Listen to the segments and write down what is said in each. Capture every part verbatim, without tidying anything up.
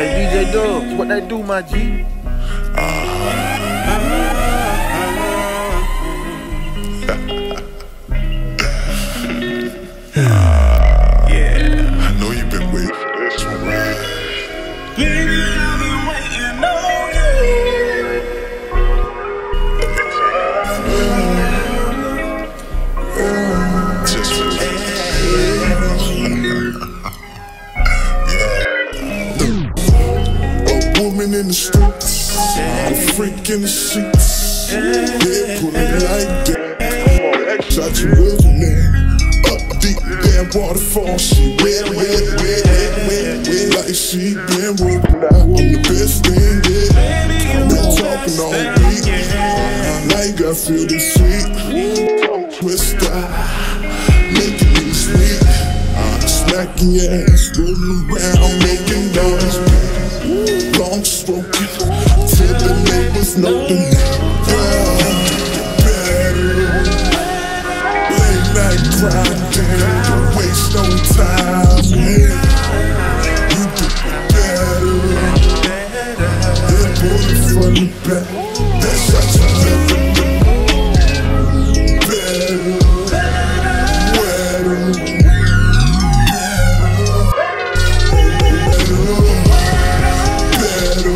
Hey, D J Dubs, what they do, my G? Yeah, I know you've been waiting for this one, right? Baby, I've been waiting on you. Just for a woman in the streets, a freak in the sheets. Yeah, put it like that. Shot you with me. Up deep, damn waterfall. She wet, wet, wet, wet, wet, like she been working out. I'm the best thing, yeah. I've been talking all week. Like I feel the sweet. Tongue twister, making me sweet. Smacking your ass, rolling around, making noise. Long stroking, till the neighbors know the name. Grinding, don't waste no time, yeah. You do it better. Yeah, pull it from the back. That's how you never know. Better, wetter, better,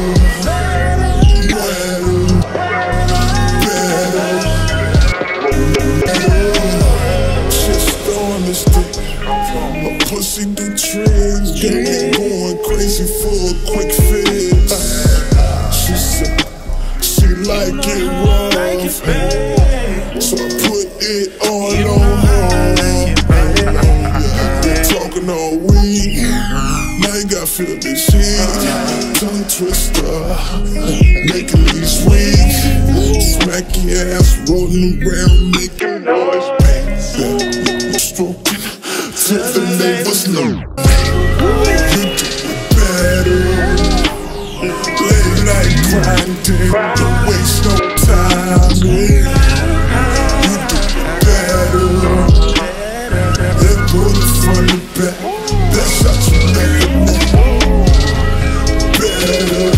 pussy do tricks, got me going crazy for a quick fix. She said she like it rough, so I put it all on her. Been talking all week, now you gotta feel this heat. Tongue twister, making me sweet. Smack your ass, rolling around, making noise. Stroking till the neighbors know. You do it better. Late night grinding, don't waste no time. Yeah. You do it better. Then pull it from the back. That's how you never know. Better,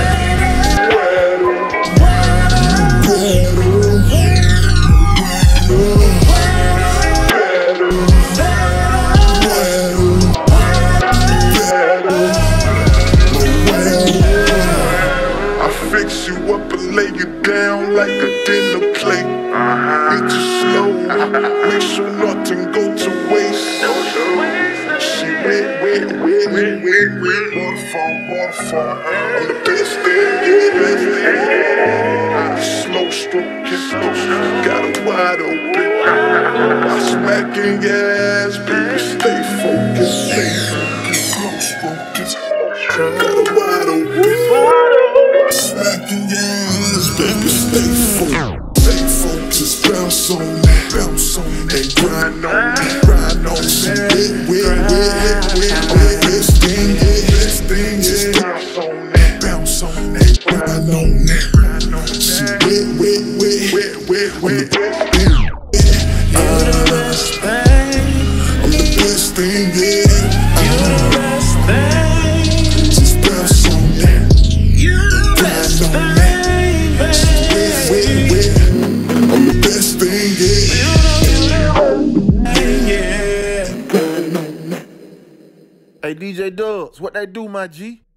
fix you up and lay you down like a dinner plate. Eat you slow, make sure nothing go to waste. She wet, wet, wet, wet, wet, wet. Waterfall, waterfall. I'm the best thing, yeah, best thing. Slow stroking, slow stroking. Got it wide open. I'm smacking your ass, baby. Stay focused, stay focused. Slow stroking. Got it wide open. Smacking your ass, baby, stay focused. Stay focused, bounce on that, bounce on that. And grind on that, grind on that. Wet, wet, wet, wet, I'm the best thing, yeah, best thing, yeah. Bounce on that, bounce on that, grind on that, grind on that. She wet, wet, wet, wet, wet, wet, wet. I'm the best thing, I'm the best thing, yeah. You're the best thing. Just bounce on that. Grind on that. She wet, wet, wet. I'm the best thing, yeah. Hey, D J Dubs, what they do, my G?